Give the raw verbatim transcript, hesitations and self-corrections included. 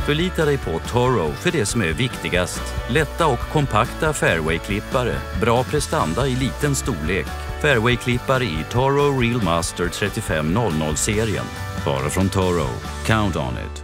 Förlita dig på Toro för det som är viktigast. Lätta och kompakta fairway-klippare. Bra prestanda i liten storlek. Fairway-klippare i Toro Real Master trettiofem noll noll-serien. Bara från Toro. Count on it.